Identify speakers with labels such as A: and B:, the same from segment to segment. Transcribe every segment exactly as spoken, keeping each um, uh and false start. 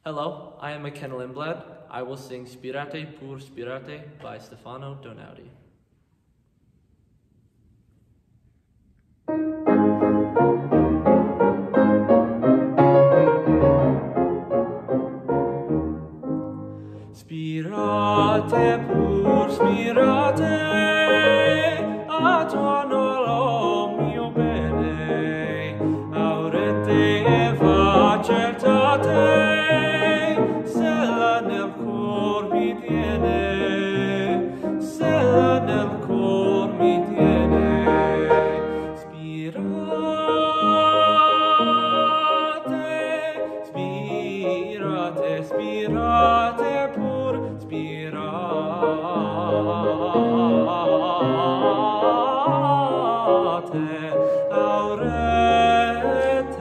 A: Hello, I am McKenna Lindblad. I will sing Spirate pur Spirate by Stefano Donaudi. Spirate pur Spirate, a tuo nolo mio bene, aurete e facertate, sella nel cor mi tiene, sella nel cor mi tiene. Spirate, spirate, spirate pur, spirate, aurete.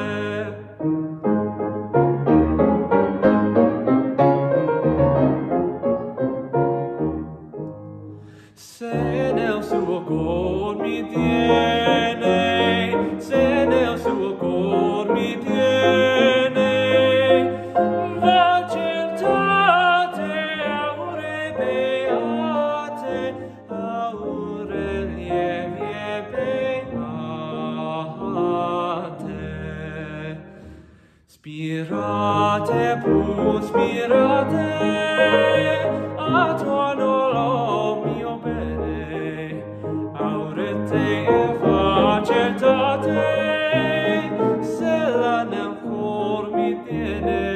A: Se nel suo cor mi tiene, se nel suo cor mi tiene, facertate, aure beate, aure lievie beate. Spirate pur spirate, a tuo nolo mio bene, aurete e facertate, sella nel cor mi tiene.